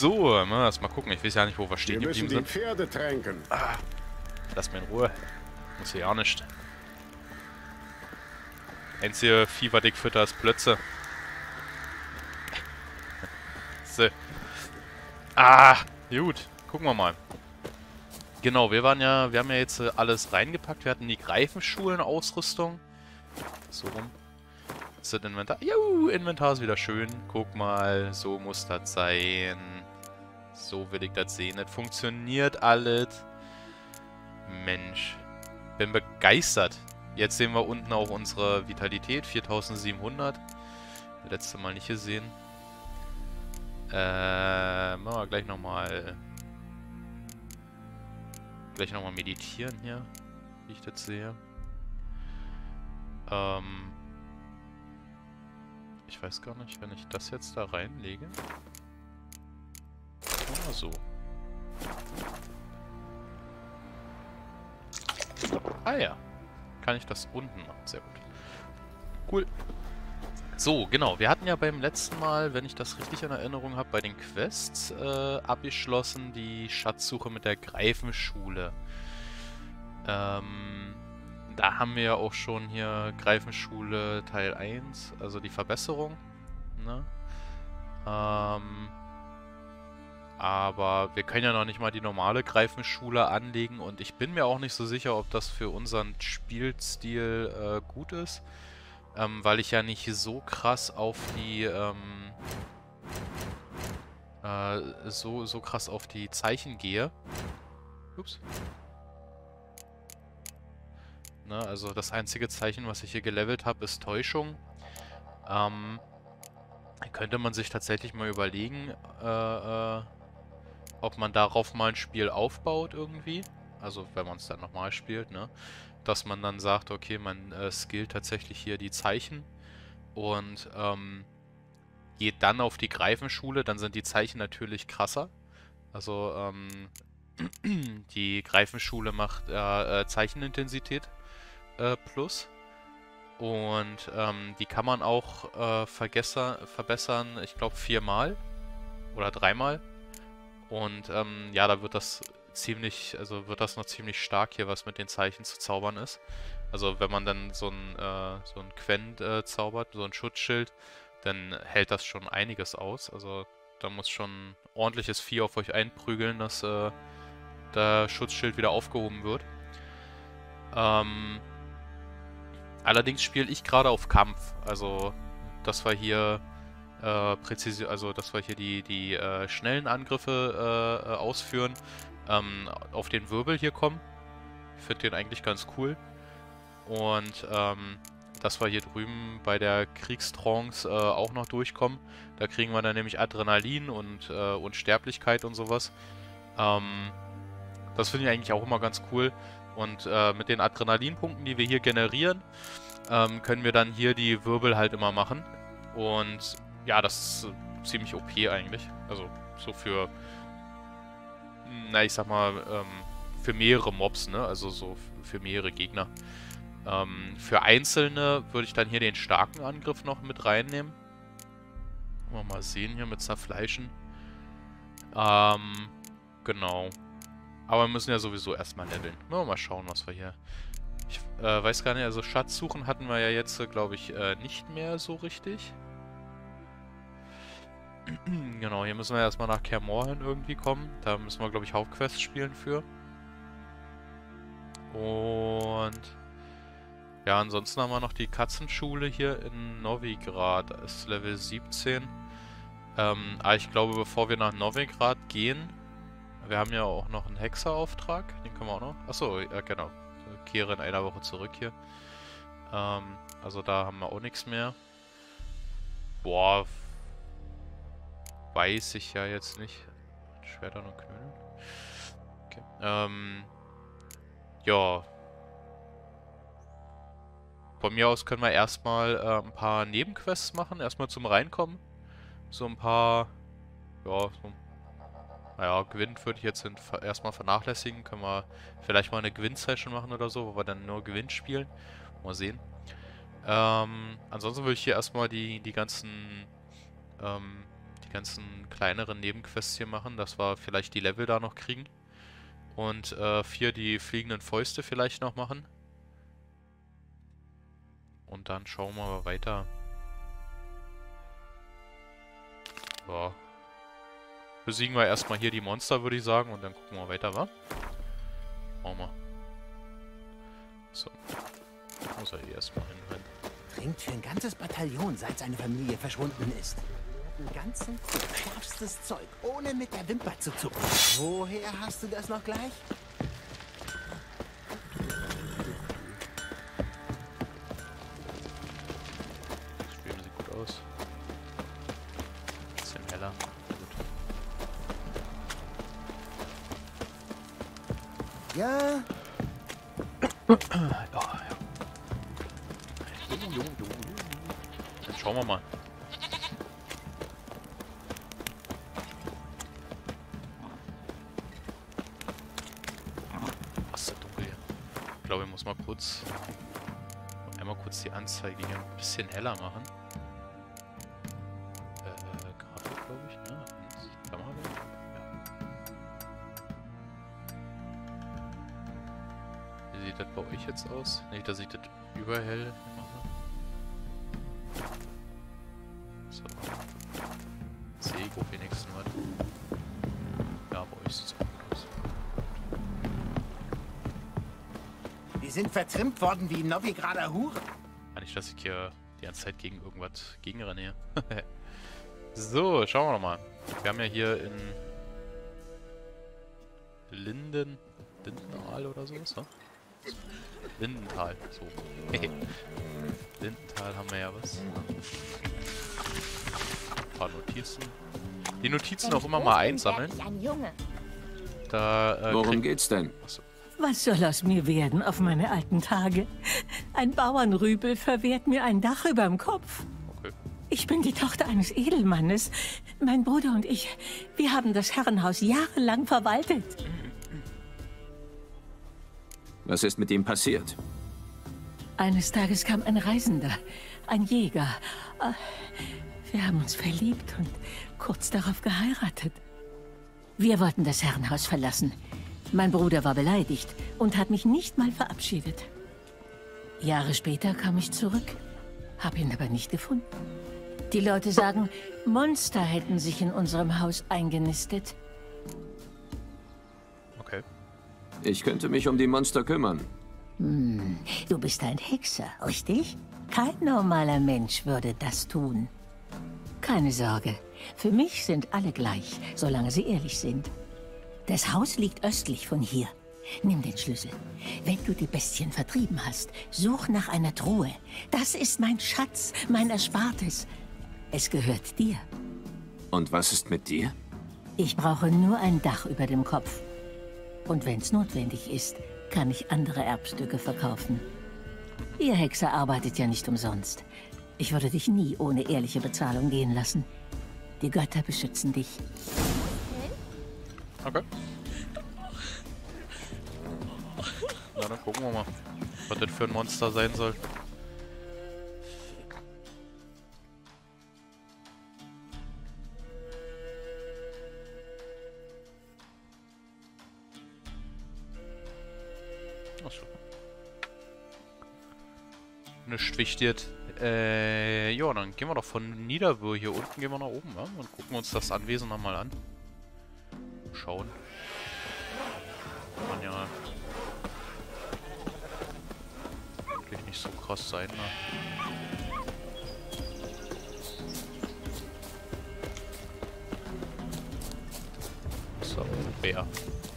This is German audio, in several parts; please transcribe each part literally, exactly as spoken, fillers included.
So, mal, lass mal gucken. Ich weiß ja nicht, wo wir stehen Wir müssen geblieben die sind. Pferde tränken. Ah, lass mir in Ruhe. Muss hier ja nicht. Einzige Vieh, was ich fütter, ist Plötze. So. Ah, gut. Gucken wir mal. Genau, wir waren ja, wir haben ja jetzt äh, alles reingepackt. Wir hatten die Greifenschulen-Ausrüstung. So rum. Das ist das Inventar. Juhu, Inventar ist wieder schön. Guck mal, so muss das sein. So will ich das sehen. Das funktioniert alles. Mensch. Bin begeistert. Jetzt sehen wir unten auch unsere Vitalität. viertausendsiebenhundert. Letzte Mal nicht gesehen. Äh, machen wir gleich nochmal... Gleich nochmal meditieren hier. Wie ich das sehe. Ähm... Ich weiß gar nicht, wenn ich das jetzt da reinlege. Oder so. Ah ja. Kann ich das unten machen. Sehr gut. Cool. So, genau. Wir hatten ja beim letzten Mal, wenn ich das richtig in Erinnerung habe, bei den Quests äh, abgeschlossen die Schatzsuche mit der Greifenschule. Ähm, da haben wir ja auch schon hier Greifenschule Teil eins, also die Verbesserung. Ne? Ähm, aber wir können ja noch nicht mal die normale Greifenschule anlegen und ich bin mir auch nicht so sicher, ob das für unseren Spielstil äh, gut ist. Ähm, weil ich ja nicht so krass auf die, ähm, äh, so, so krass auf die Zeichen gehe. Ups. Ne, also das einzige Zeichen, was ich hier gelevelt habe, ist Täuschung. Ähm, könnte man sich tatsächlich mal überlegen, äh, äh, ob man darauf mal ein Spiel aufbaut irgendwie. Also wenn man es dann nochmal spielt, ne? Dass man dann sagt, okay, man äh, skillt tatsächlich hier die Zeichen und ähm, geht dann auf die Greifenschule, dann sind die Zeichen natürlich krasser. Also ähm, die Greifenschule macht äh, äh, Zeichenintensität äh, plus und ähm, die kann man auch äh, verbessern, ich glaube viermal oder dreimal. Und ähm, ja, da wird das ziemlich, also wird das noch ziemlich stark hier, was mit den Zeichen zu zaubern ist. Also wenn man dann so ein, äh, so ein Quent äh, zaubert, so ein Schutzschild, dann hält das schon einiges aus. Also da muss schon ein ordentliches Vieh auf euch einprügeln, dass äh, der Schutzschild wieder aufgehoben wird. Ähm, allerdings spiele ich gerade auf Kampf. Also das war hier... Äh, Präzision, also dass wir hier die, die äh, schnellen Angriffe äh, äh, ausführen, ähm, auf den Wirbel hier kommen. Ich finde den eigentlich ganz cool. Und ähm, dass wir hier drüben bei der Kriegstrance äh, auch noch durchkommen. Da kriegen wir dann nämlich Adrenalin und äh, Unsterblichkeit und sowas. Ähm, das finde ich eigentlich auch immer ganz cool. Und äh, mit den Adrenalinpunkten, die wir hier generieren, ähm, können wir dann hier die Wirbel halt immer machen. Und ja, das ist ziemlich O P eigentlich. Also so für, na ich sag mal, ähm, für mehrere Mobs, ne? Also so für mehrere Gegner. Ähm, für einzelne würde ich dann hier den starken Angriff noch mit reinnehmen. Wollen wir mal sehen hier mit Zerfleischen. Ähm, genau. Aber wir müssen ja sowieso erstmal leveln. Wollen wir mal schauen, was wir hier... Ich äh, weiß gar nicht, also Schatzsuchen hatten wir ja jetzt, glaube ich, äh, nicht mehr so richtig. Genau, hier müssen wir erstmal nach Kaer Morhen irgendwie kommen. Da müssen wir, glaube ich, Hauptquests spielen für. Und... ja, ansonsten haben wir noch die Katzenschule hier in Novigrad. Das ist Level siebzehn. Ähm, aber ich glaube, bevor wir nach Novigrad gehen... Wir haben ja auch noch einen Hexerauftrag. Den können wir auch noch... Achso, ja genau. Ich kehre in einer Woche zurück hier. Ähm, also da haben wir auch nichts mehr. Boah... weiß ich ja jetzt nicht. Schwertern und Knüllen. Okay. Ähm... Ja... Von mir aus können wir erstmal äh, ein paar Nebenquests machen, erstmal zum Reinkommen. So ein paar, ja, so, naja, Gwent würde ich jetzt erstmal vernachlässigen. Können wir vielleicht mal eine Gwent-Session machen oder so, wo wir dann nur Gwent spielen. Mal sehen. Ähm, ansonsten würde ich hier erstmal die, die ganzen, ähm, die ganzen kleineren Nebenquests hier machen, dass wir vielleicht die Level da noch kriegen. Und äh, vier die fliegenden Fäuste vielleicht noch machen. Und dann schauen wir mal weiter. Ja. Besiegen wir erstmal hier die Monster, würde ich sagen. Und dann gucken wir weiter, wa? Machen wir. So. Muss er hier erstmal hinrennen. Trinkt für ein ganzes Bataillon, seit seine Familie verschwunden ist. Einen ganzen Krug schärfstes Zeug, ohne mit der Wimper zu zucken. Woher hast du das noch gleich? Das Stream sieht gut aus. Bisschen heller. Gut. Ja. Oh, ja. Dann schauen wir mal. Was ist dunkel hier? Ich glaube, ich muss mal kurz einmal kurz die Anzeige hier ein bisschen heller machen. Äh, Grafik, glaube ich, ne? Kamera. Ja. Wie sieht das bei euch jetzt aus? Nicht, dass ich das überhell mache. So. Sehe ich auch wenigstens was. Ja, bei euch sieht es auch gut aus. Die sind vertrimmt worden wie Novigrader Hure. Kann nicht, dass ich hier die ganze Zeit gegen irgendwas gegenrenne hier. So, schauen wir noch mal. Wir haben ja hier in Linden... Lindental oder sowas, ne? Lindental, so. Lindental haben wir ja was. Ein paar Notizen. Die Notizen auch immer mal einsammeln. Da, äh, Worum geht's denn? Achso. Was soll aus mir werden auf meine alten Tage? Ein Bauernrüpel verwehrt mir ein Dach überm Kopf. Okay. Ich bin die Tochter eines Edelmannes. Mein Bruder und ich, wir haben das Herrenhaus jahrelang verwaltet. Was ist mit ihm passiert? Eines Tages kam ein Reisender, ein Jäger. Äh, Wir haben uns verliebt und kurz darauf geheiratet. Wir wollten das Herrenhaus verlassen. Mein Bruder war beleidigt und hat mich nicht mal verabschiedet. Jahre später kam ich zurück, habe ihn aber nicht gefunden. Die Leute sagen, Monster hätten sich in unserem Haus eingenistet. Okay. Ich könnte mich um die Monster kümmern. Hm, du bist ein Hexer, richtig? Kein normaler Mensch würde das tun. Keine Sorge, für mich sind alle gleich, solange sie ehrlich sind. Das Haus liegt östlich von hier. Nimm den Schlüssel. Wenn du die Bestien vertrieben hast, such nach einer Truhe. Das ist mein Schatz, mein Erspartes. Es gehört dir. Und was ist mit dir? Ich brauche nur ein Dach über dem Kopf. Und wenn es notwendig ist, kann ich andere Erbstücke verkaufen. Ihr Hexer arbeitet ja nicht umsonst. Ich würde dich nie ohne ehrliche Bezahlung gehen lassen. Die Götter beschützen dich. Okay. Na, dann gucken wir mal, was das für ein Monster sein soll. Achso. Nicht wichtig. Äh, ja, dann gehen wir doch von Niederwürth hier unten, gehen wir nach oben, ja? Und gucken wir uns das Anwesen nochmal an. Schauen. Kann man ja wirklich nicht so krass sein, ne? So, Bär.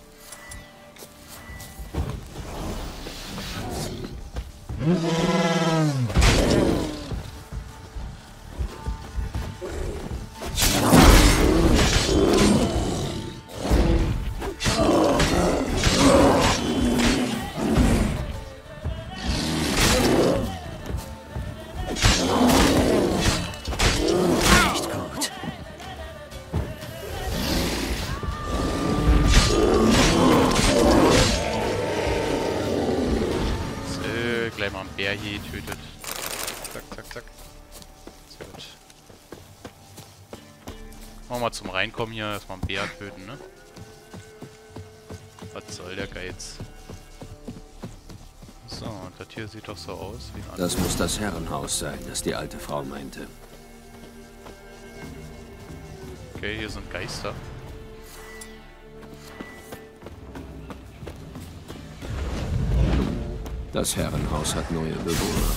Gleich mal einen Bär hier getötet. Zack, zack, zack. Sehr gut. einfach mal zum Reinkommen hier erstmal einen Bär töten, ne? Was soll der Geiz? So, und das hier sieht doch so aus wie ein Das muss das Herrenhaus sein, das die alte Frau meinte. Okay, hier sind Geister. Das Herrenhaus hat neue Bewohner.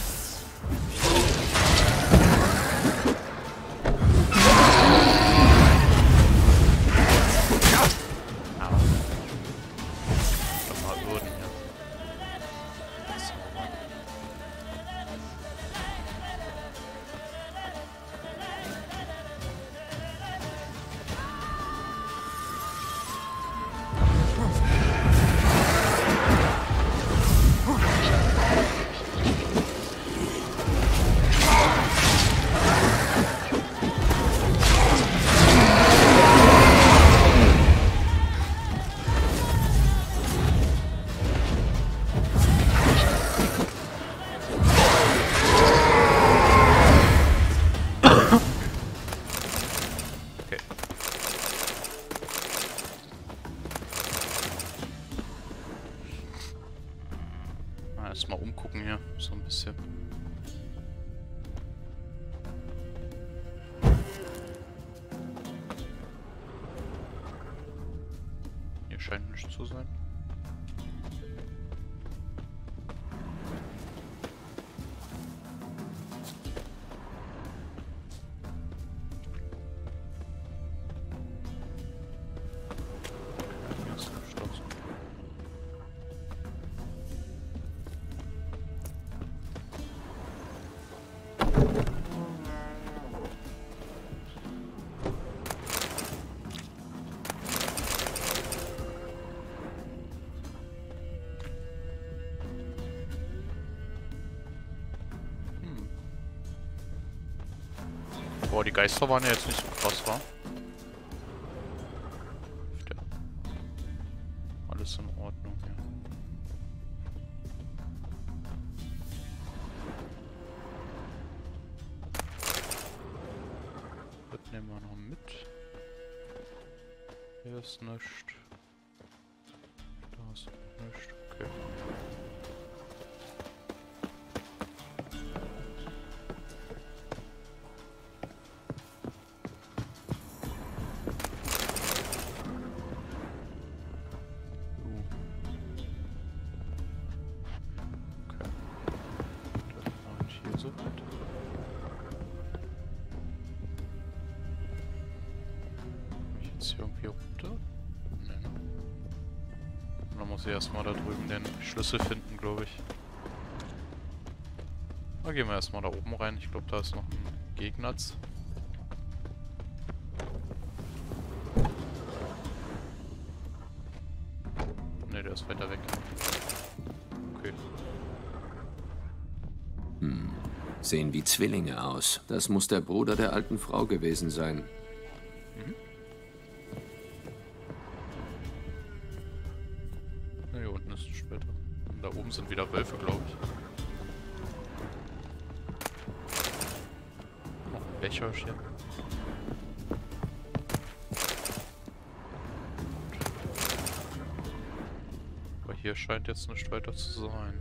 Erstmal umgucken hier, so ein bisschen. Hier scheint nichts zu sein. Hier ist geschlossen. Boah, die Geister waren ja jetzt nicht so krass, wa? Ja. Alles in Ordnung, ja. Das nehmen wir noch mit. Hier ist nichts. Da ist nichts. Okay. Hier irgendwie runter? Nee, ne? Dann muss ich erstmal da drüben den Schlüssel finden, glaube ich. Da gehen wir erstmal da oben rein. Ich glaube, da ist noch ein Gegnatz. Ne, der ist weiter weg. Okay. Hm. Sehen wie Zwillinge aus. Das muss der Bruder der alten Frau gewesen sein. Mhm. Na, hier unten ist es später. Und da oben sind wieder Wölfe, glaube ich. Noch ein Becherchen. Aber hier scheint jetzt nicht weiter zu sein.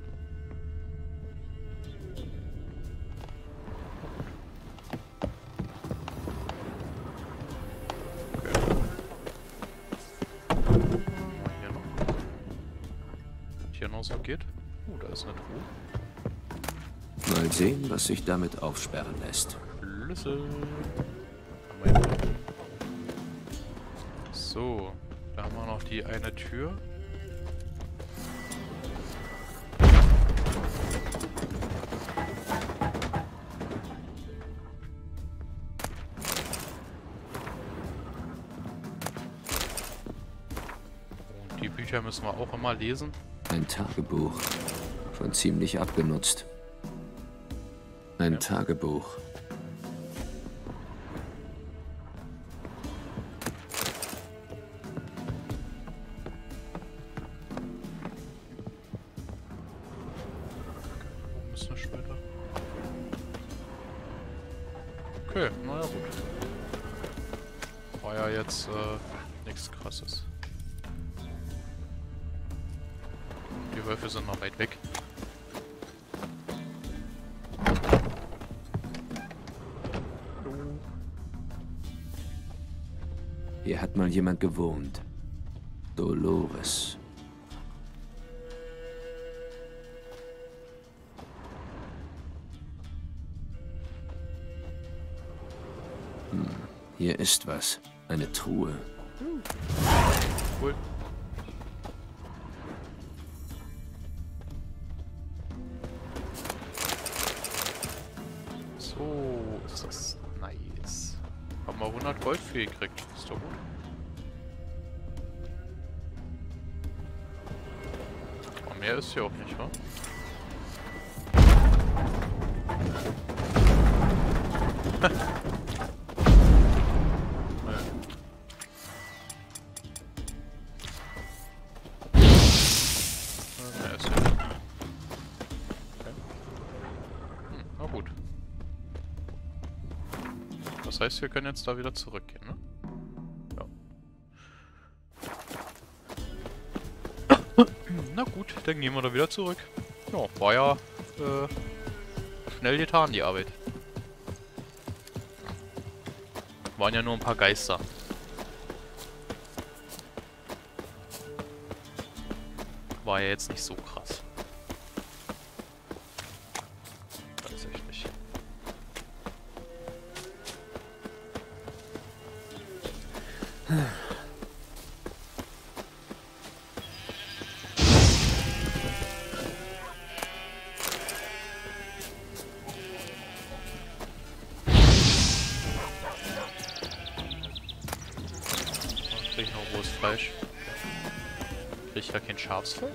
So geht. Oh, da ist eine Truhe. Mal sehen, was sich damit aufsperren lässt. Schlüssel. So, da haben wir noch die eine Tür. Und die Bücher müssen wir auch immer lesen. Ein Tagebuch. Schon ziemlich abgenutzt. Ein ja. Tagebuch. Oben ist nicht weiter. Okay, naja gut. war ja jetzt äh, nichts Krasses. Die Wölfe sind noch weit weg. Hier hat mal jemand gewohnt. Dolores. Hm, hier ist was. Eine Truhe. Cool. So, ist das nice. Haben wir hundert Gold für gekriegt. Ist doch gut. Aber mehr ist hier auch nicht, wa? Das heißt, wir können jetzt da wieder zurückgehen, ne? Ja. Na gut, dann gehen wir da wieder zurück. Ja, war ja äh, schnell getan, die Arbeit. Waren ja nur ein paar Geister. War ja jetzt nicht so krass. Tatsächlich. Krieg ich noch rohes Fleisch? Krieg ich da kein Schafsfell?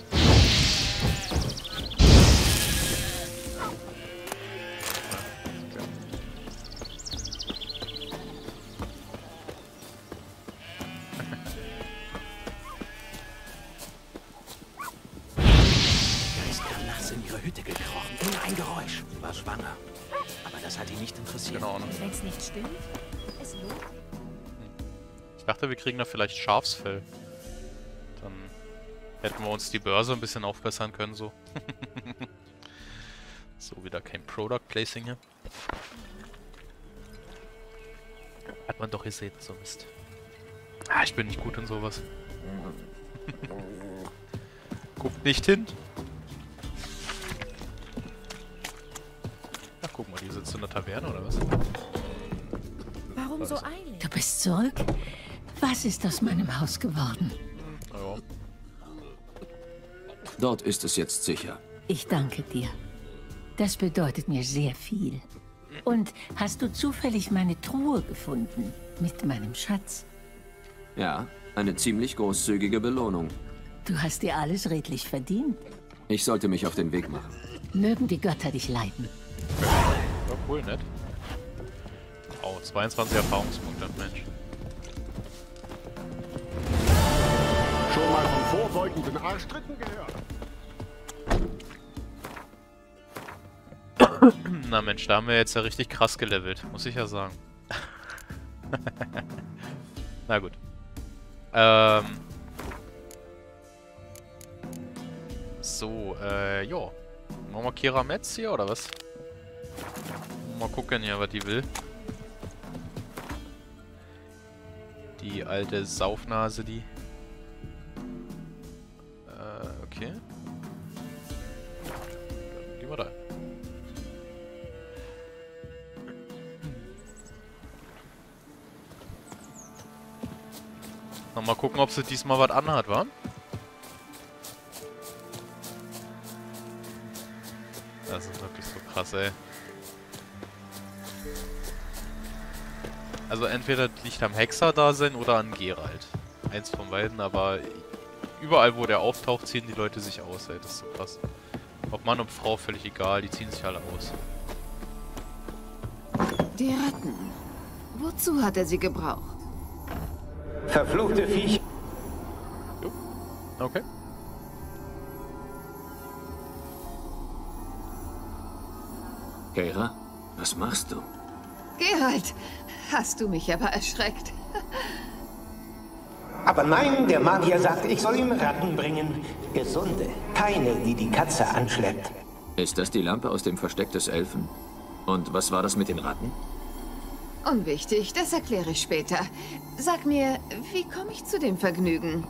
Hütte gekrochen. Nur ein Geräusch. Sie war schwanger. Aber das hat ihn nicht interessiert. Genau, ne? Wenn es nicht stimmt, es lohnt. Ich dachte, wir kriegen da vielleicht Schafsfell. Dann hätten wir uns die Börse ein bisschen aufbessern können, so. So, wieder kein Product Placing hier. Hat man doch gesehen, so Mist. Ah, ich bin nicht gut in sowas. Guckt nicht hin. Ach, guck mal, die sitzt in der Taverne, oder was? Warum so eilig? Du bist zurück? Was ist aus meinem Haus geworden? Ja. Dort ist es jetzt sicher. Ich danke dir. Das bedeutet mir sehr viel. Und hast du zufällig meine Truhe gefunden? Mit meinem Schatz? Ja, eine ziemlich großzügige Belohnung. Du hast dir alles redlich verdient. Ich sollte mich auf den Weg machen. Mögen die Götter dich leiten. Ja, cool, nett. Oh, zweiundzwanzig Erfahrungspunkte, Mensch. Schon mal von vorbeugenden Arschtritten gehört? Na Mensch, da haben wir jetzt ja richtig krass gelevelt, muss ich ja sagen. Na gut. Ähm. So, äh, jo. Machen wir Keira Metz hier, oder was? Mal gucken hier, was die will. Die alte Saufnase, die. Äh, okay. Dann gehen wir da. Mal gucken, ob sie diesmal was anhat, wa? Das ist wirklich so krass, ey. Also entweder liegt am Hexer-Dasein oder an Geralt. Eins von beiden, aber überall, wo der auftaucht, ziehen die Leute sich aus, ey. Das ist so krass. Ob Mann und Frau, völlig egal, die ziehen sich alle aus. Die Ratten. Wozu hat er sie gebraucht? Verfluchte Viech. Jo. Okay. Keira, was machst du? Geralt, hast du mich aber erschreckt. Aber nein, der Magier sagt, ich soll ihm Ratten bringen. Gesunde. Keine, die die Katze anschleppt. Ist das die Lampe aus dem Versteck des Elfen? Und was war das mit den Ratten? Unwichtig, das erkläre ich später. Sag mir, wie komme ich zu dem Vergnügen?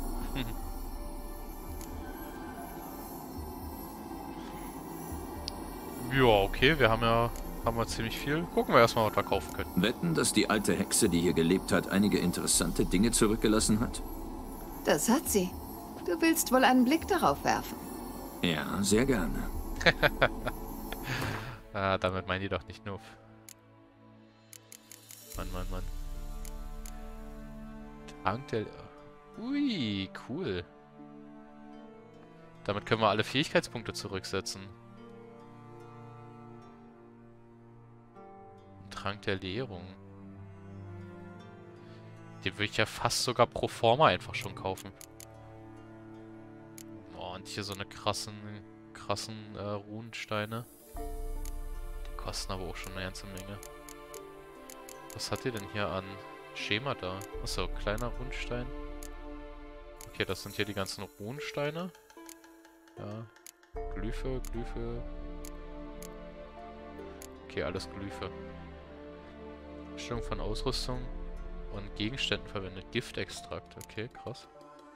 Ja, okay, wir haben ja haben wir ziemlich viel. Gucken wir erstmal, was wir kaufen können. Wetten, dass die alte Hexe, die hier gelebt hat, einige interessante Dinge zurückgelassen hat? Das hat sie. Du willst wohl einen Blick darauf werfen. Ja, sehr gerne. Ah, damit meinen die doch nicht nur. Mann, Mann, Mann. Trank der... Ui, cool. Damit können wir alle Fähigkeitspunkte zurücksetzen. Trank der Leerung. Den würde ich ja fast sogar pro forma einfach schon kaufen. Oh, und hier so eine krassen, krassen äh, Runensteine. Die kosten aber auch schon eine ganze Menge. Was hat ihr denn hier an Schema da? Achso, kleiner Runenstein. Okay, das sind hier die ganzen Runensteine. Ja. Glyphe, Glyphe. Okay, alles Glyphe. Stellung von Ausrüstung und Gegenständen verwendet. Giftextrakt. Okay, krass.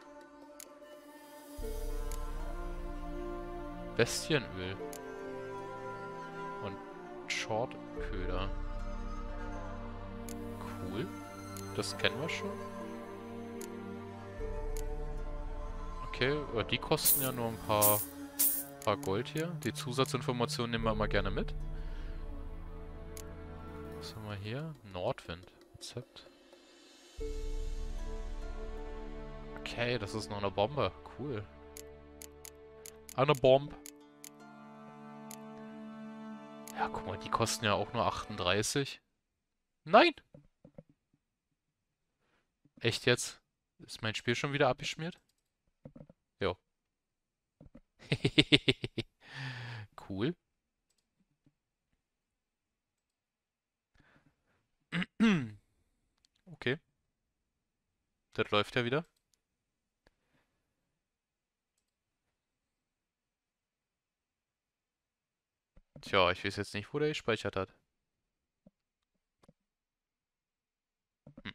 Bestienöl. Und Shortköder. Cool. Das kennen wir schon. Okay, aber die kosten ja nur ein paar, paar Gold hier. Die Zusatzinformationen nehmen wir mal gerne mit. Was haben wir hier? Nordwind. Rezept. Okay, das ist noch eine Bombe. Cool. Eine Bombe. Ja, guck mal, die kosten ja auch nur achtunddreißig. Nein! Echt jetzt? Ist mein Spiel schon wieder abgeschmiert? Jo. Cool. Okay. Das läuft ja wieder. Tja, ich weiß jetzt nicht, wo der gespeichert hat. Hm.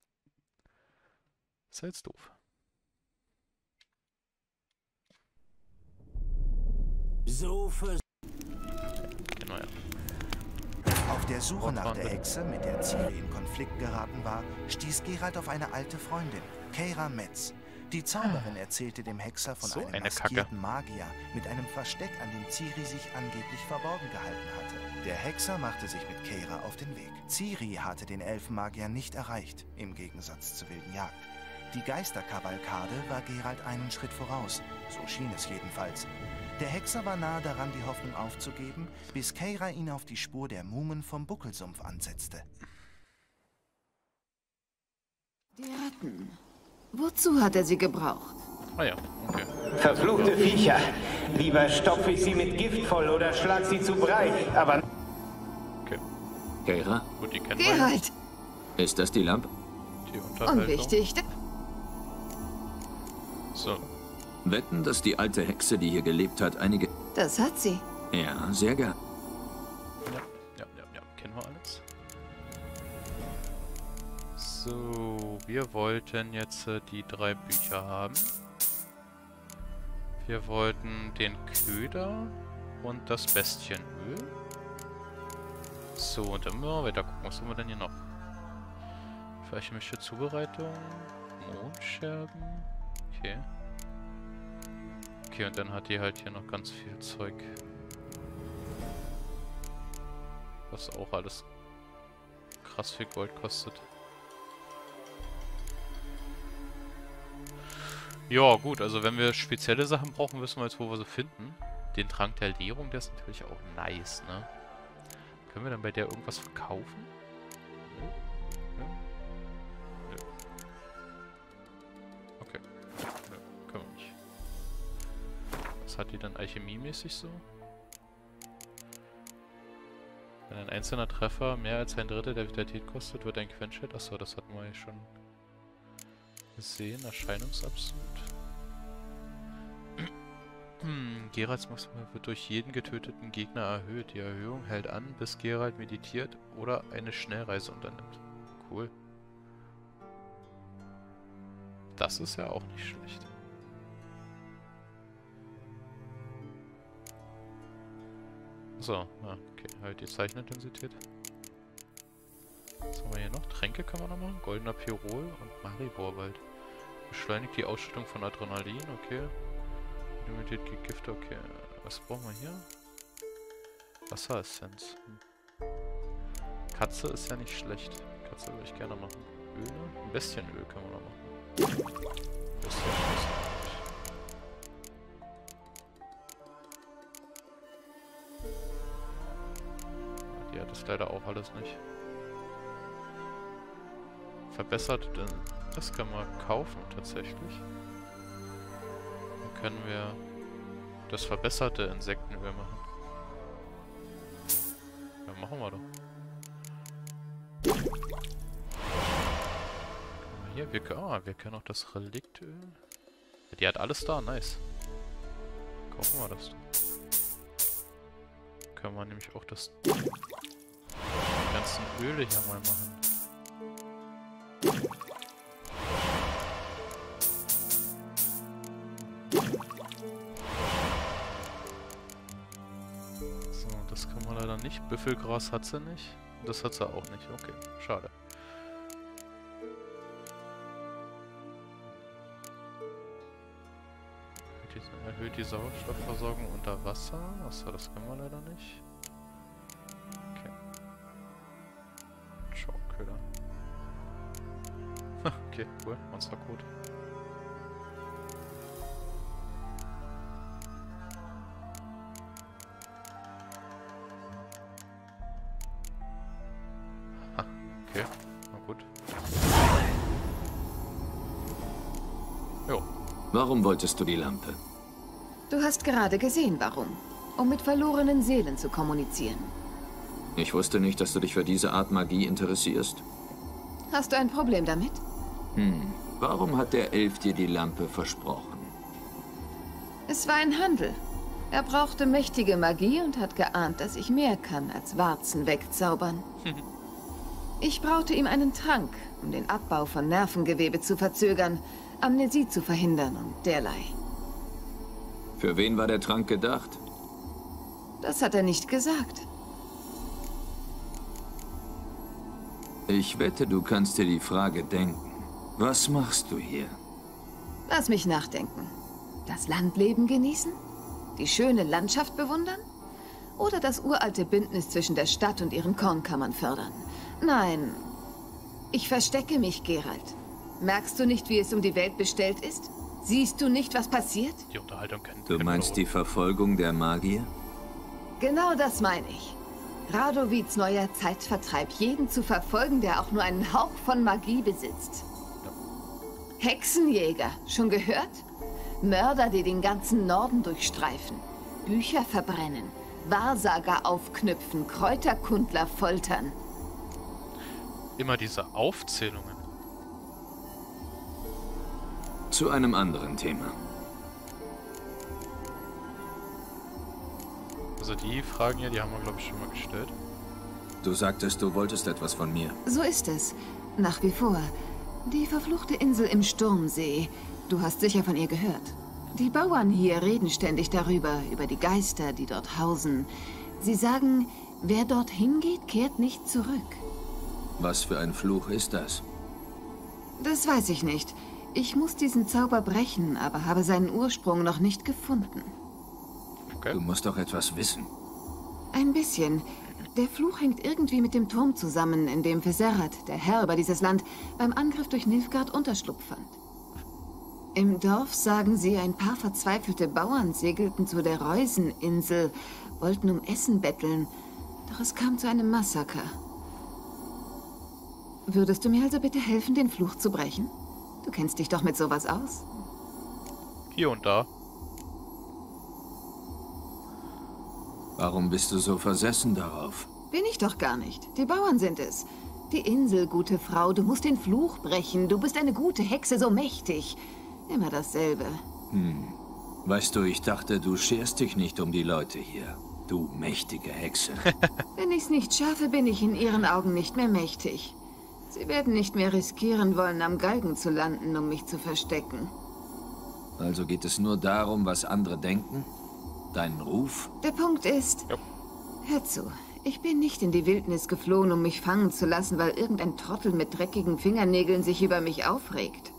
Ist ja jetzt doof. So für... Genau, ja. Auf der Suche nach der Hexe, mit der Ciri in Konflikt geraten war, stieß Geralt auf eine alte Freundin, Keira Metz. Die Zauberin erzählte dem Hexer von So einem eine maskierten Kacke. Magier mit einem Versteck, an dem Ciri sich angeblich verborgen gehalten hatte. Der Hexer machte sich mit Keira auf den Weg. Ciri hatte den Elfenmagier nicht erreicht, im Gegensatz zur wilden Jagd. Die Geisterkavalkade war Geralt einen Schritt voraus, so schien es jedenfalls. Der Hexer war nahe daran, die Hoffnung aufzugeben, bis Keira ihn auf die Spur der Mumen vom Buckelsumpf ansetzte. Die Ratten. Wozu hat er sie gebraucht? Ah ja, okay. Verfluchte Viecher. Lieber stopfe ich sie mit Gift voll oder schlag sie zu Brei. Aber... Okay. Keira, Gut, die kennen wir. Geralt! ist das die Lampe? Die Unterhaltung. Unwichtig. So. Wetten, dass die alte Hexe, die hier gelebt hat, einige... Das hat sie. Ja, sehr gern. Ja, ja, ja, ja. Kennen wir alles. So, wir wollten jetzt äh, die drei Bücher haben. Wir wollten den Köder und das Bestienöl. So, und dann müssen wir weiter gucken. Was haben wir denn hier noch? Alchemische Zubereitung. Mondscherben. Okay. Okay, und dann hat die halt hier noch ganz viel Zeug. Was auch alles krass viel Gold kostet. Ja, gut, also wenn wir spezielle Sachen brauchen, wissen wir jetzt, wo wir sie finden. Den Trank der Leerung, der ist natürlich auch nice, ne? Können wir dann bei der irgendwas verkaufen? Nö. Nö. Nö. Okay. Nö, können wir nicht. Was hat die dann alchemiemäßig so? Wenn ein einzelner Treffer mehr als ein Drittel der Vitalität kostet, wird ein Quenchhit. Achso, das hatten wir ja schon gesehen. Erscheinungsabsurd. Geralts Maximal wird durch jeden getöteten Gegner erhöht. Die Erhöhung hält an, bis Geralt meditiert oder eine Schnellreise unternimmt. Cool. Das ist ja auch nicht schlecht. So, ah, okay, halt die Zeichenintensität. Was haben wir hier noch? Tränke kann man noch machen. Goldener Pirol und Mariborwald. Beschleunigt die Ausschüttung von Adrenalin, okay. Limitiert gegen Gifte, okay. Was brauchen wir hier? Wasseressenz. Hm. Katze ist ja nicht schlecht. Katze würde ich gerne machen. Öle? Ein Bestienöl können wir noch machen. Bestienöl ist gut. Die hat das leider auch alles nicht. Verbessert, das können wir kaufen tatsächlich. Dann können wir das verbesserte Insektenöl machen. Ja, machen wir doch. Hier, wir, ah, wir können auch das Reliktöl. Die hat alles da, nice. Kaufen wir das doch. Können wir nämlich auch das die ganzen Öle hier mal machen. So, das kann man leider nicht. Büffelgras hat sie nicht. Das hat sie auch nicht. Okay, schade. Erhöht die Sauerstoffversorgung unter Wasser. Achso, das können wir leider nicht. Okay. Schockköder. Okay, cool. Monstercode. Ha, okay. Na gut. Jo. Warum wolltest du die Lampe? Du hast gerade gesehen, warum. Um mit verlorenen Seelen zu kommunizieren. Ich wusste nicht, dass du dich für diese Art Magie interessierst. Hast du ein Problem damit? Hm. Warum hat der Elf dir die Lampe versprochen? Es war ein Handel. Er brauchte mächtige Magie und hat geahnt, dass ich mehr kann als Warzen wegzaubern. Ich braute ihm einen Trank, um den Abbau von Nervengewebe zu verzögern, Amnesie zu verhindern und derlei. Für wen war der Trank gedacht? Das hat er nicht gesagt. Ich wette, du kannst dir die Frage denken. Was machst du hier? Lass mich nachdenken. Das Landleben genießen? Die schöne Landschaft bewundern? Oder das uralte Bündnis zwischen der Stadt und ihren Kornkammern fördern? Nein, ich verstecke mich, Geralt. Merkst du nicht, wie es um die Welt bestellt ist? Siehst du nicht, was passiert? Die Unterhaltung kann... Du meinst die Verfolgung der Magier? Genau das meine ich. Radovids neuer Zeitvertreib, jeden zu verfolgen, der auch nur einen Hauch von Magie besitzt. Ja. Hexenjäger, schon gehört? Mörder, die den ganzen Norden durchstreifen, Bücher verbrennen, Wahrsager aufknüpfen, Kräuterkundler foltern. Immer diese Aufzählungen. Zu einem anderen Thema. Also die Fragen hier, die haben wir, glaube ich, schon mal gestellt. Du sagtest, du wolltest etwas von mir. So ist es. Nach wie vor. Die verfluchte Insel im Sturmsee. Du hast sicher von ihr gehört. Die Bauern hier reden ständig darüber, über die Geister, die dort hausen. Sie sagen, wer dorthin geht, kehrt nicht zurück. Was für ein Fluch ist das? Das weiß ich nicht. Ich muss diesen Zauber brechen, aber habe seinen Ursprung noch nicht gefunden. Okay. Du musst doch etwas wissen. Ein bisschen. Der Fluch hängt irgendwie mit dem Turm zusammen, in dem Viserat, der Herr über dieses Land, beim Angriff durch Nilfgaard Unterschlupf fand. Im Dorf, sagen sie, ein paar verzweifelte Bauern segelten zu der Reuseninsel, wollten um Essen betteln, doch es kam zu einem Massaker. Würdest du mir also bitte helfen, den Fluch zu brechen? Du kennst dich doch mit sowas aus. Hier und da. Warum bist du so versessen darauf? Bin ich doch gar nicht. Die Bauern sind es. Die Insel, gute Frau, du musst den Fluch brechen. Du bist eine gute Hexe, so mächtig. Immer dasselbe. Hm. Weißt du, ich dachte, du scherst dich nicht um die Leute hier. Du mächtige Hexe. Wenn ich's nicht schaffe, bin ich in ihren Augen nicht mehr mächtig. Sie werden nicht mehr riskieren wollen, am Galgen zu landen, um mich zu verstecken. Also geht es nur darum, was andere denken? Deinen Ruf? Der Punkt ist... Ja. Hör zu. Ich bin nicht in die Wildnis geflohen, um mich fangen zu lassen, weil irgendein Trottel mit dreckigen Fingernägeln sich über mich aufregt.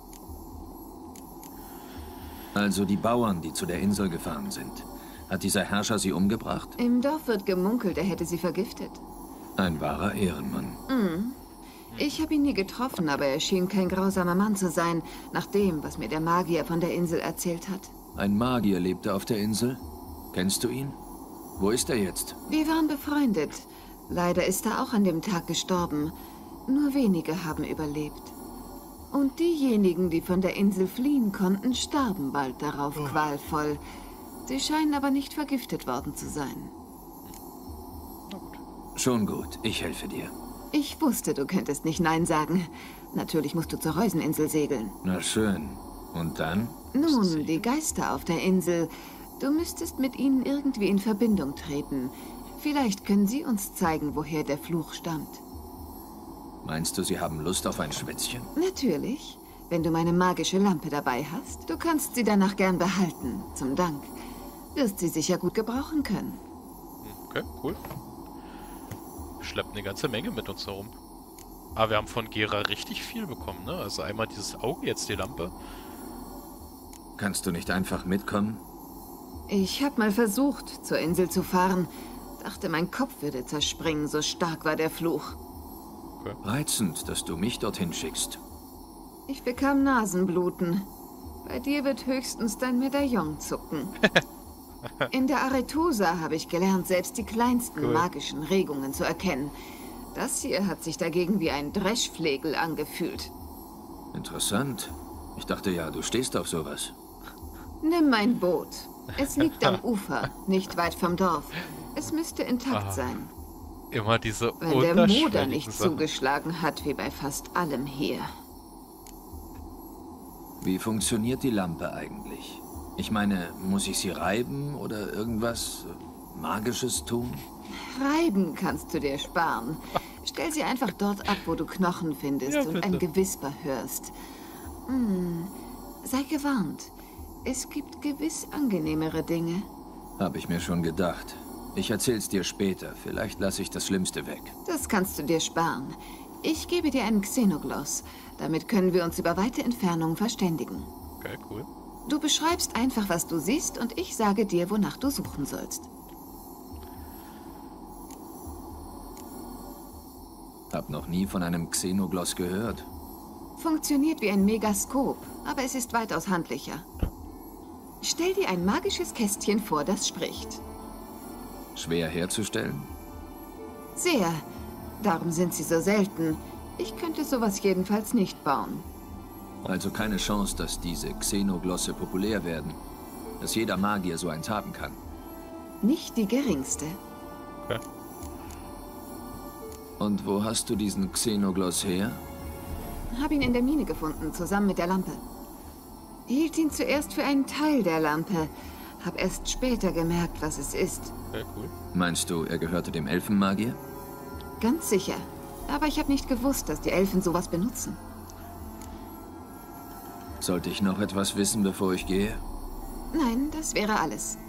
Also die Bauern, die zu der Insel gefahren sind. Hat dieser Herrscher sie umgebracht? Im Dorf wird gemunkelt, er hätte sie vergiftet. Ein wahrer Ehrenmann. Mhm. Ich habe ihn nie getroffen, aber er schien kein grausamer Mann zu sein, nach dem, was mir der Magier von der Insel erzählt hat. Ein Magier lebte auf der Insel? Kennst du ihn? Wo ist er jetzt? Wir waren befreundet. Leider ist er auch an dem Tag gestorben. Nur wenige haben überlebt. Und diejenigen, die von der Insel fliehen konnten, starben bald darauf oh. qualvoll. Sie scheinen aber nicht vergiftet worden zu sein. Schon gut, ich helfe dir. Ich wusste, du könntest nicht Nein sagen. Natürlich musst du zur Reuseninsel segeln. Na schön. Und dann? Nun, die Geister auf der Insel. Du müsstest mit ihnen irgendwie in Verbindung treten. Vielleicht können sie uns zeigen, woher der Fluch stammt. Meinst du, sie haben Lust auf ein Schwätzchen? Natürlich. Wenn du meine magische Lampe dabei hast. Du kannst sie danach gern behalten. Zum Dank. Wirst sie sicher gut gebrauchen können. Okay, cool. Wir schleppen eine ganze Menge mit uns herum. Aber wir haben von Gera richtig viel bekommen, ne? Also einmal dieses Auge, jetzt die Lampe. Kannst du nicht einfach mitkommen? Ich habe mal versucht, zur Insel zu fahren. Dachte, mein Kopf würde zerspringen, so stark war der Fluch. Okay. Reizend, dass du mich dorthin schickst. Ich bekam Nasenbluten. Bei dir wird höchstens dein Medaillon zucken. In der Aretusa habe ich gelernt, selbst die kleinsten cool. magischen Regungen zu erkennen. Das hier hat sich dagegen wie ein Dreschflegel angefühlt. Interessant. Ich dachte ja, du stehst auf sowas. Nimm mein Boot. Es liegt am Ufer, nicht weit vom Dorf. Es müsste intakt ah, sein. Immer diese Wenn der Moder nicht Sachen. zugeschlagen hat, wie bei fast allem hier. Wie funktioniert die Lampe eigentlich? Ich meine, muss ich sie reiben oder irgendwas Magisches tun? Reiben kannst du dir sparen. Stell sie einfach dort ab, wo du Knochen findest ja, und ein Gewisper hörst. Hm, sei gewarnt. Es gibt gewiss angenehmere Dinge. Hab ich mir schon gedacht. Ich erzähl's dir später. Vielleicht lasse ich das Schlimmste weg. Das kannst du dir sparen. Ich gebe dir einen Xenogloss. Damit können wir uns über weite Entfernungen verständigen. Okay, cool. Du beschreibst einfach, was du siehst, und ich sage dir, wonach du suchen sollst. Hab noch nie von einem Xenogloss gehört. Funktioniert wie ein Megaskop, aber es ist weitaus handlicher. Stell dir ein magisches Kästchen vor, das spricht. Schwer herzustellen? Sehr. Darum sind sie so selten. Ich könnte sowas jedenfalls nicht bauen. Also keine Chance, dass diese Xenoglosse populär werden. Dass jeder Magier so eins haben kann. Nicht die geringste. Okay. Und wo hast du diesen Xenogloss her? Hab ihn in der Mine gefunden, zusammen mit der Lampe. Hielt ihn zuerst für einen Teil der Lampe. Hab erst später gemerkt, was es ist. Okay, cool. Meinst du, er gehörte dem Elfenmagier? Ganz sicher. Aber ich habe nicht gewusst, dass die Elfen sowas benutzen. Sollte ich noch etwas wissen, bevor ich gehe? Nein, das wäre alles.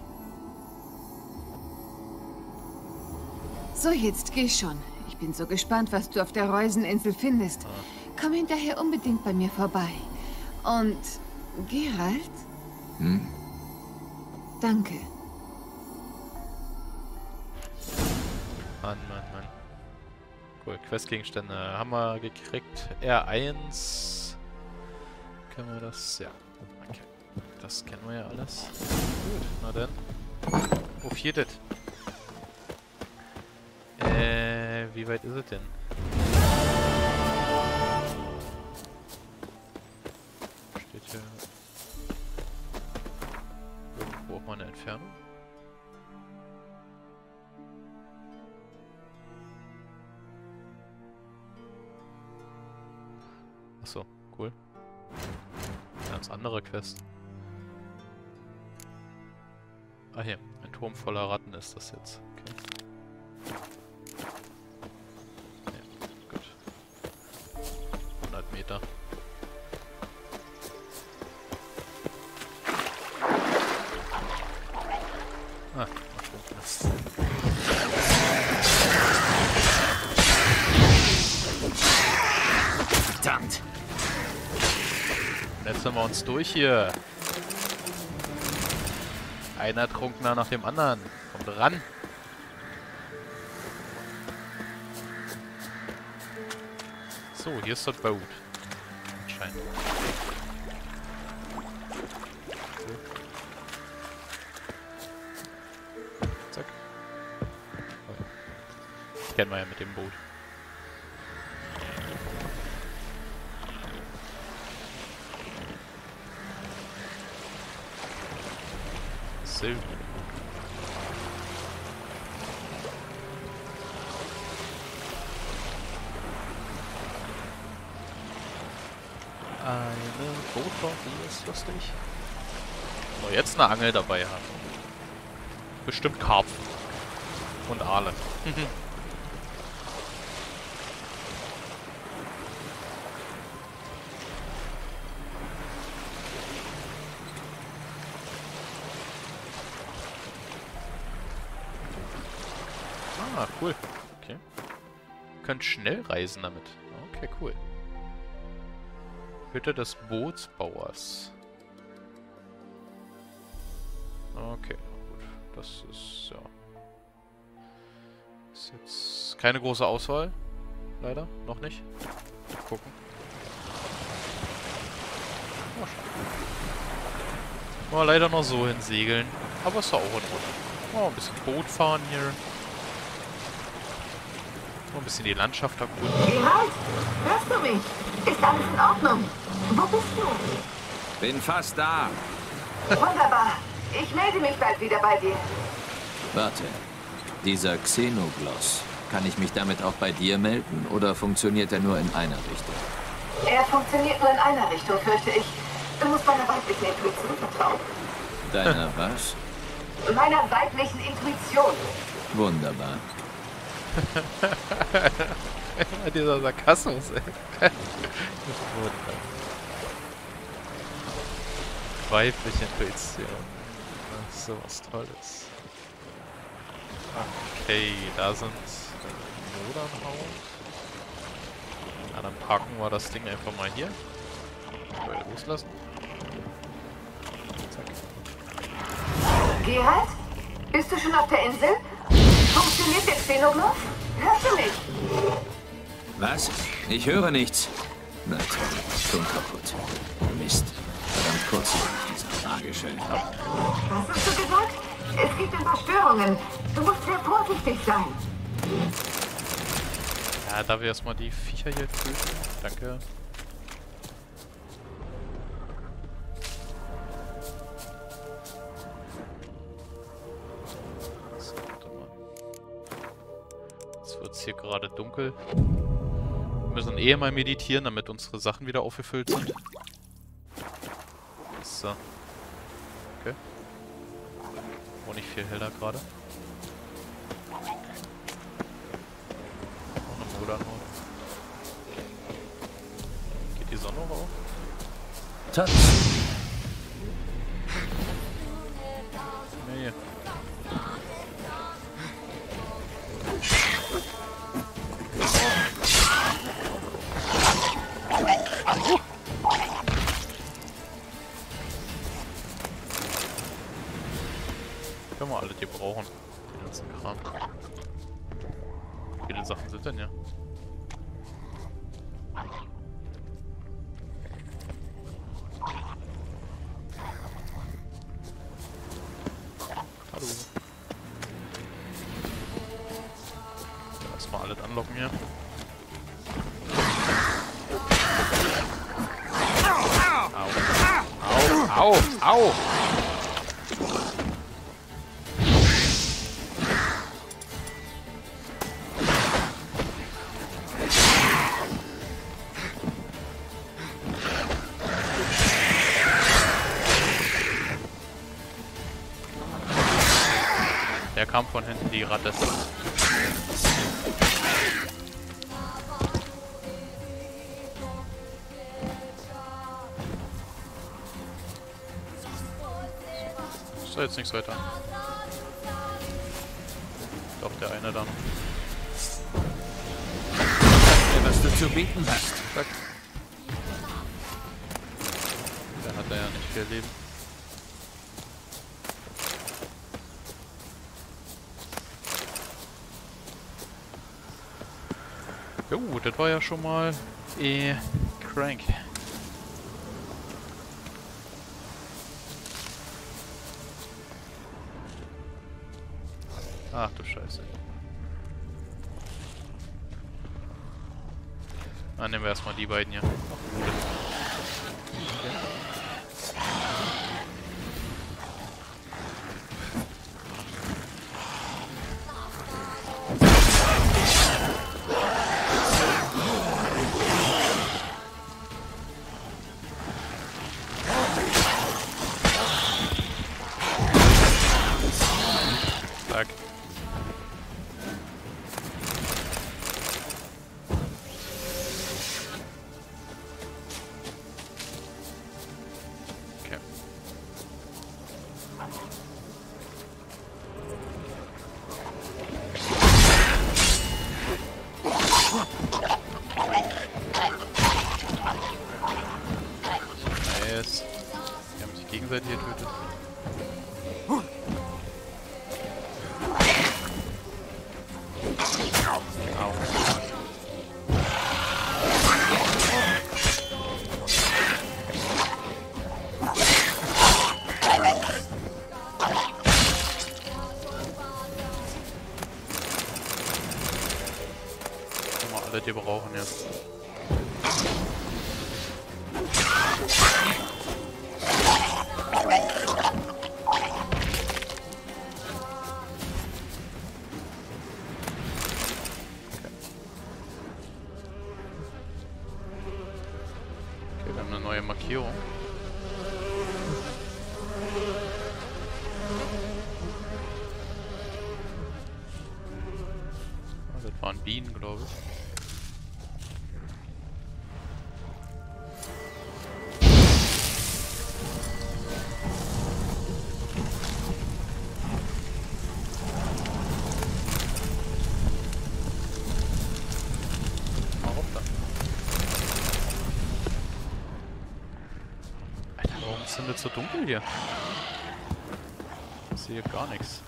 So, jetzt geh schon. Ich bin so gespannt, was du auf der Reuseninsel findest. Komm hinterher unbedingt bei mir vorbei. Und Geralt? Hm? Danke. Mann, Mann, Mann. Cool, Questgegenstände haben wir gekriegt. R eins. Können wir das? Ja. Okay. Das kennen wir ja alles. Gut, na dann. Auf jedes. Äh, wie weit ist es denn? Steht hier irgendwo auch mal eine Entfernung? Achso, cool. Ganz andere Quest. Ah hier, ein Turm voller Ratten ist das jetzt. Okay. Ja, gut. hundert Meter. Ah, das. Verdammt! Jetzt sind wir uns durch hier. Einer Trunkener nach dem anderen. Kommt ran. So, hier ist das Boot. Anscheinend. So. Zack. Das kennen wir ja mit dem Boot. So. Eine Bootfahrt, die ist lustig. So, jetzt eine Angel dabei haben. Bestimmt Karpfen. Und Aale. Ah, cool. Okay. Ihr könnt schnell reisen damit. Okay, cool. Hütte des Bootsbauers. Okay, gut. Das ist, ja... Ist jetzt keine große Auswahl. Leider. Noch nicht. Mal gucken. Oh, schade. Mal leider noch so hinsegeln. Aber ist doch auch in Ordnung. Oh, ein bisschen Boot fahren hier. Oh, ein bisschen die Landschaft erkunden. Geralt, hörst du mich? Ist alles in Ordnung? Wo bist du? Bin fast da. Wunderbar. Ich melde mich bald wieder bei dir. Warte. Dieser Xenogloss. Kann ich mich damit auch bei dir melden oder funktioniert er nur in einer Richtung? Er funktioniert nur in einer Richtung, fürchte ich. Du musst meiner weiblichen Intuition vertrauen. Deiner was? Meiner weiblichen Intuition. Wunderbar. Dieser Sarkasmus, ey. Weibliche Intuition. Das ist sowas Tolles. Okay, da sind Modernhaus. Ja, dann parken wir das Ding einfach mal hier. Mal loslassen. Zack. Geralt? Bist du schon auf der Insel? Funktioniert der Xenogloss? Hörst du mich? Was? Ich höre nichts. Na toll, schon kaputt. Mist. Verdammt kurzlebig, dieser magische. Was hast du gesagt? Es gibt ein paar Störungen. Du musst sehr vorsichtig sein. Ja, darf ich erstmal die Viecher hier töten? Danke. So, warte mal. Jetzt wird es hier gerade dunkel. Wir müssen eh mal meditieren, damit unsere Sachen wieder aufgefüllt sind. So. Okay. Auch nicht viel heller gerade. Noch eine Modernhaus. Geht die Sonne noch auf? Tanz. Nee. Können wir alle die brauchen. Den ganzen Kram. Wie viele Sachen sind denn ja? Hallo. Erstmal alles anlocken hier. Au! Au! Au! der kam von hinten, die Ratte. Ist da jetzt nichts weiter? Doch, der eine dann. Sag mir, was du zu bieten hast. Zack. Der hat da ja nicht viel Leben. Jo, das war ja schon mal eh crank. Ach du Scheiße. Dann nehmen wir erstmal die beiden hier. Zack. Okay. Nice. Die haben sich gegenseitig getötet. Au. Können wir alle die brauchen jetzt. Okay, wir haben eine neue Markierung. Ah, das waren Bienen, glaube ich. Mal rauf da. Alter, warum ist denn das so dunkel hier? Ich sehe gar nichts.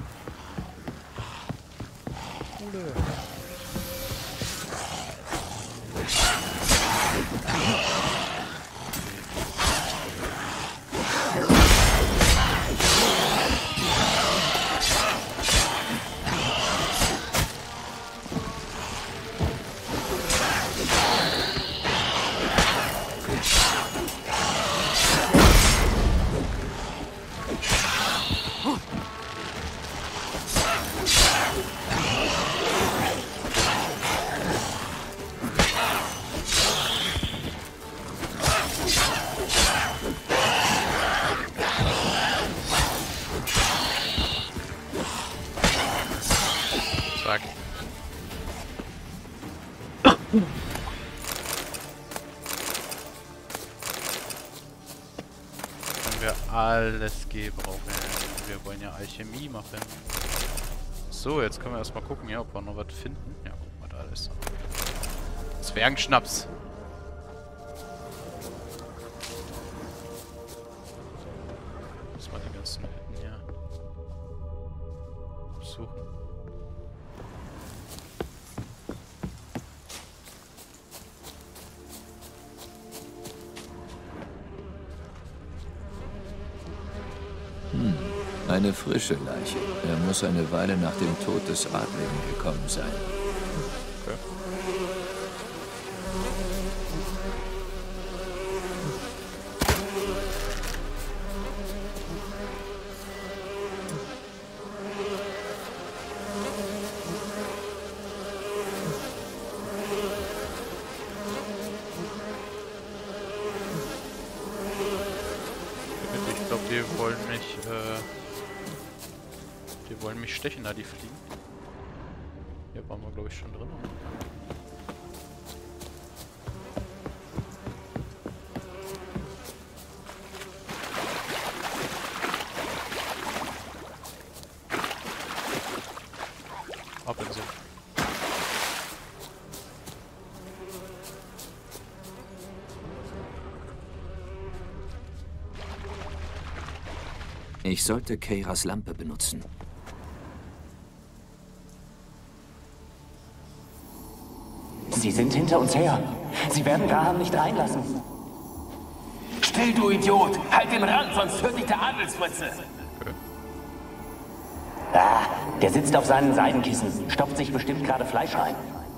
Zack. Können wir alles gebrauchen. Wir wollen ja Alchemie machen. So, jetzt können wir erstmal gucken, ja, ob wir noch was finden. Ja, guck mal, da ist er. Zwergenschnaps. Muss mal die ganzen Hütten hier suchen. Hm, eine frische Leiche. Er muss eine Weile nach dem Tod des Adligen gekommen sein. Okay. Ich glaube, die wollen mich, äh, Die wollen mich stechen, da die Fliegen. Hier waren wir, glaube ich, schon drin. Ab in so. Ich sollte Keiras Lampe benutzen. Sie sind hinter uns her. Sie werden Graham nicht reinlassen. Still, du Idiot! Halt den Rand, sonst hört dich der Adelsfritze! Okay. Ah, der sitzt auf seinen Seidenkissen, stopft sich bestimmt gerade Fleisch rein.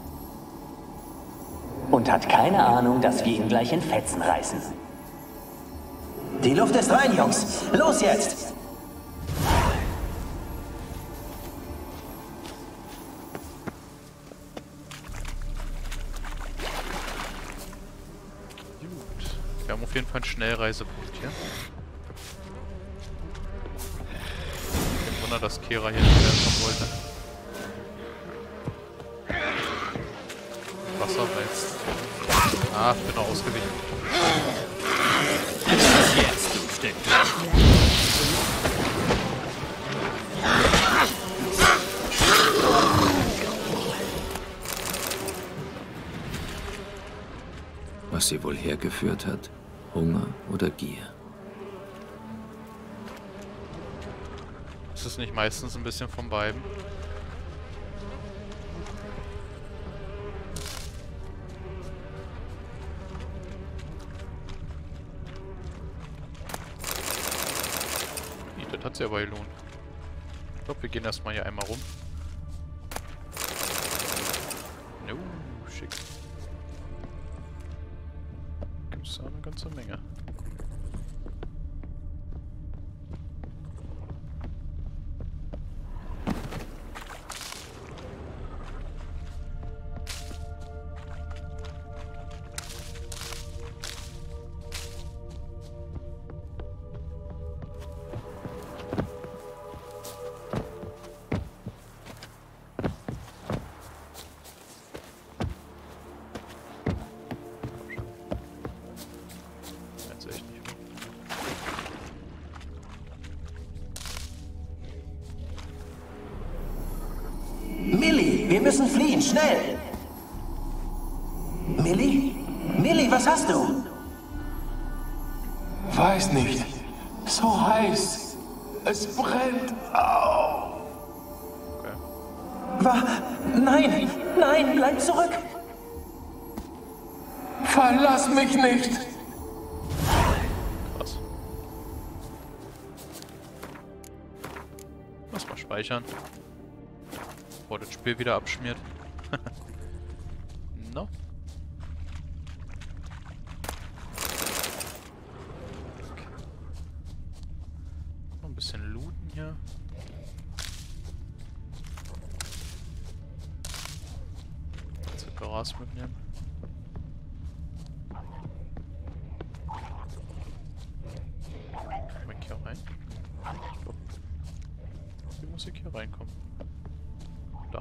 Und hat keine Ahnung, dass wir ihn gleich in Fetzen reißen. Die Luft ist rein, Jungs! Los jetzt! Wir haben auf jeden Fall einen Schnellreisepunkt hier. Kein Wunder, dass Keira hier nicht mehr wollte. Wasser jetzt. Ah, ich bin noch ausgewichen. Jetzt, du Stück. Was sie wohl hergeführt hat? Hunger oder Gier? Ist es nicht meistens ein bisschen von beiden? Nee, das hat sich aber gelohnt. Ich glaube, wir gehen erstmal hier einmal rum. No, schick. Gibt es da eine ganze Menge. Millie, wir müssen fliehen, schnell! Millie? Millie, was hast du? Weiß nicht. So heiß. Es brennt. Au. Okay. Wa? Nein, nein, bleib zurück! Verlass mich nicht. Krass. Lass mal speichern. Bevor das Spiel wieder abschmiert. No. Okay. Noch ein bisschen looten hier. Kannst du Gras mitnehmen? Kann ich hier rein? Ich glaub, wie muss ich hier reinkommen? Da.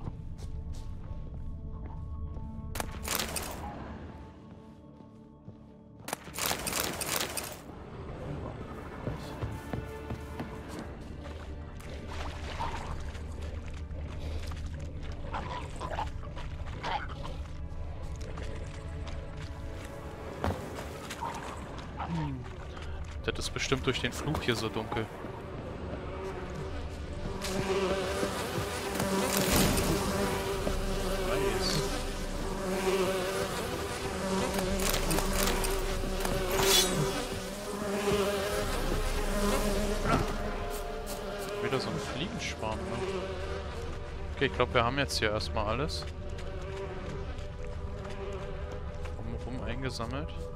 Das ist bestimmt durch den Fluch hier so dunkel. Wieder so ein Fliegenschwarm, ne? Okay, ich glaube, wir haben jetzt hier erstmal alles. Drumherum eingesammelt.